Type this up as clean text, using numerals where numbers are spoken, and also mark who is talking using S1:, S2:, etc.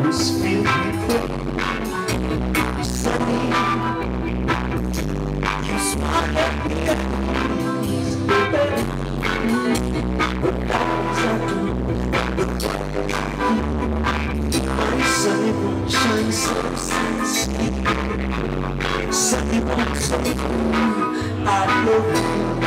S1: always feel me. Sunny, you smile at me and ease, baby. But always I do. My sunny won't shine so sweet. Sunny won't so cool. I love you.